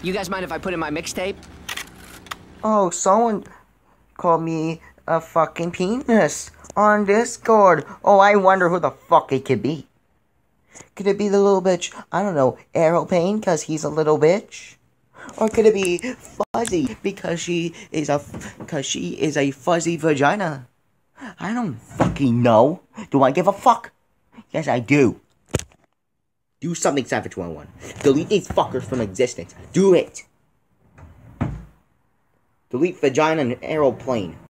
You guys mind if I put in my mixtape? Oh, someone called me a fucking penis on Discord. Oh, I wonder who the fuck it could be. Could it be the little bitch, I don't know, Aeroplane, because he's a little bitch? Or could it be Fuzzy, because she is a fuzzy vagina? I don't fucking know. Do I give a fuck? Yes, I do. Do something, Savage 101. Delete these fuckers from existence. Do it. Delete vagina and aeroplane.